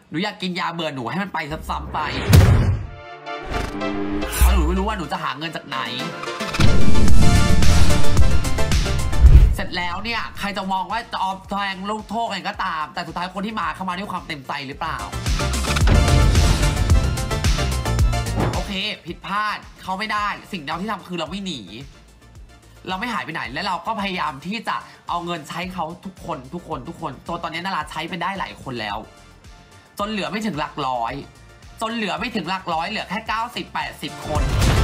หนูอยากกินยาเบื่อหนูให้มันไปซ้ำๆไปเพราะหนูไม่รู้ว่าหนูจะหาเงินจากไหนเสร็จแล้วเนี่ยใครจะมองว่าจะออฟแทงลูกโทษอะไรก็ตามแต่สุดท้ายคนที่มาเข้ามาด้วยความเต็มใจหรือเปล่าโอเคผิดพลาดเขาไม่ได้สิ่งเดียวที่ทำคือเราไม่หนีเราไม่หายไปไหนและเราก็พยายามที่จะเอาเงินใช้เขาทุกคนจนตอนนี้นาราใช้ไปได้หลายคนแล้วจนเหลือไม่ถึงหลักร้อยเหลือแค่90-80 คน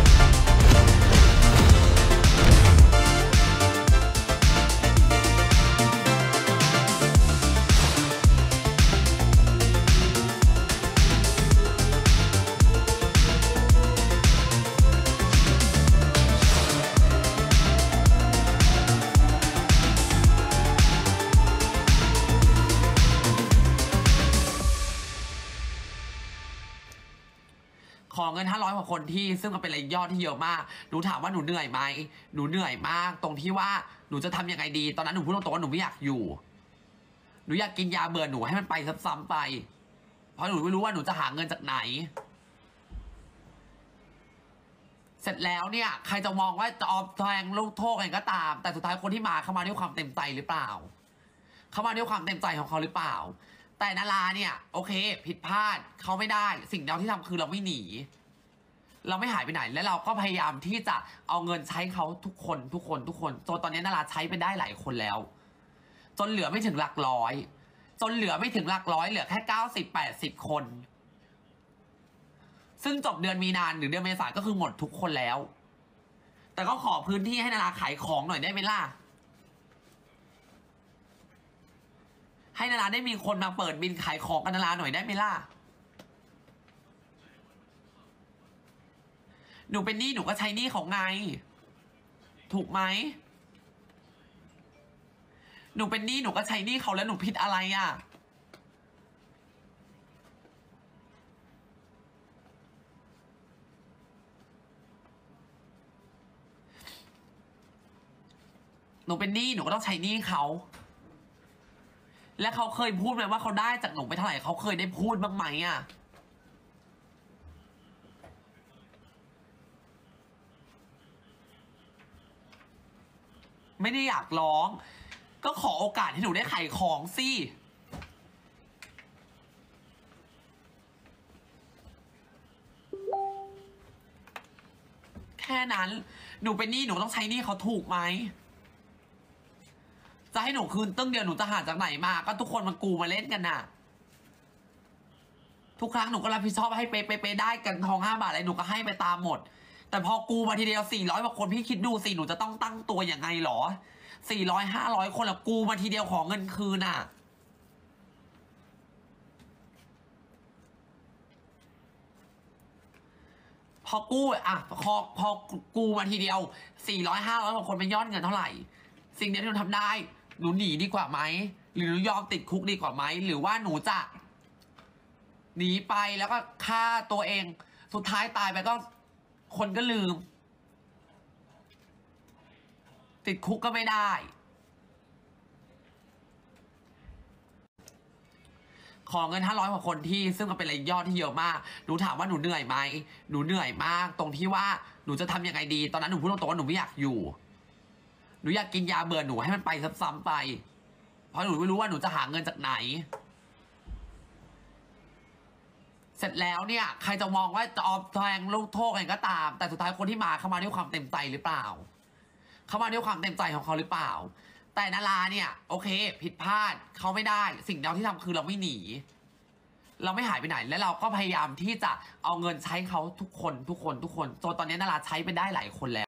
ขอเงิน500 กว่าคนที่ซึ่งมันเป็นรายยอดที่เยอะมากหนูถามว่าหนูเหนื่อยไหมหนูเหนื่อยมากตรงที่ว่าหนูจะทำยังไงดีตอนนั้นหนูพูดตรงๆว่าหนูไม่อยากอยู่หนูอยากกินยาเบื่อหนูให้มันไปซ้ำๆไปเพราะหนูไม่รู้ว่าหนูจะหาเงินจากไหนเสร็จแล้วเนี่ยใครจะมองว่าจะออฟแทงลูกโทษอะไรก็ตามแต่สุดท้ายคนที่มาเข้ามาด้วยความเต็มใจหรือเปล่าเข้ามาด้วยความเต็มใจของเขาหรือเปล่าแต่นาราเนี่ยโอเคผิดพลาดเขาไม่ได้สิ่งเดียวที่ทำคือเราไม่หนีเราไม่หายไปไหนและเราก็พยายามที่จะเอาเงินใช้เขาทุกคนจนตอนนี้นาราใช้ไปได้หลายคนแล้วจนเหลือไม่ถึงหลักร้อยเหลือแค่90-80 คนซึ่งจบเดือนมีนาหรือเดือนเมษายนก็คือหมดทุกคนแล้วแต่ก็ขอพื้นที่ให้นาราขายของหน่อยได้ไหมล่ะให้นาราได้มีคนมาเปิดบินขายของกันนาราหน่อยได้ไหมล่ะหนูเป็นหนี้หนูก็ใช้หนี้ของไงถูกไหมหนูเป็นหนี้หนูก็ใช้หนี้เขาแล้วหนูผิดอะไรอ่ะหนูเป็นหนี้หนูก็ต้องใช้หนี้เขาและเขาเคยพูดไหมว่าเขาได้จากหนูไปเท่าไหร่เขาเคยได้พูดบ้างไหมอ่ะไม่ได้อยากร้องก็ขอโอกาสให้หนูได้ขายของสิแค่นั้นหนูเป็นหนี้หนูต้องใช้หนี้เขาถูกไหมจะให้หนูคืนตึ้งเดียวหนูจะหาจากไหนมาก็ทุกคนมันกูมาเล่นกันน่ะทุกครั้งหนูก็รับผิดชอบให้ไปได้กันทอง5 บาทอะไรหนูก็ให้ไปตามหมดแต่พอกูมาทีเดียว400 กว่าคนพี่คิดดูสิหนูจะต้องตั้งตัวอย่างไงหรอ400-500 คนละกูมาทีเดียวขอเงินคืนน่ะพอกู้พอกูมาทีเดียว400-500 กว่าคนเป็นยอดเงินเท่าไหร่สิ่งเดียวที่หนูทำได้หนูหนีดีกว่าไหมหรือหนูยอมติดคุกดีกว่าไหมหรือว่าหนูจะหนีไปแล้วก็ฆ่าตัวเองสุดท้ายตายไปก็คนก็ลืมติดคุกก็ไม่ได้ขอเงิน500 กว่าคนที่ซึ่งมันเป็นรายยอดที่เยอะมากหนูถามว่าหนูเหนื่อยไหมหนูเหนื่อยมากตรงที่ว่าหนูจะทำยังไงดีตอนนั้นหนูพูดตรงๆว่าหนูไม่อยากอยู่หนูอยากกินยาเบื่อหนูให้มันไปซ้ำๆไปเพราะหนูไม่รู้ว่าหนูจะหาเงินจากไหนเสร็จแล้วเนี่ยใครจะมองว่าจะออฟแทงลูกโทษอะไรก็ตามแต่สุดท้ายคนที่มาเข้ามาด้วยความเต็มใจหรือเปล่าเข้ามาด้วยความเต็มใจของเขาหรือเปล่าแต่นาราเนี่ยโอเคผิดพลาดเขาไม่ได้สิ่งเดียวที่ทำคือเราไม่หนีเราไม่หายไปไหนและเราก็พยายามที่จะเอาเงินใช้เขาทุกคนจนตอนนี้นาราใช้ไปได้หลายคนแล้ว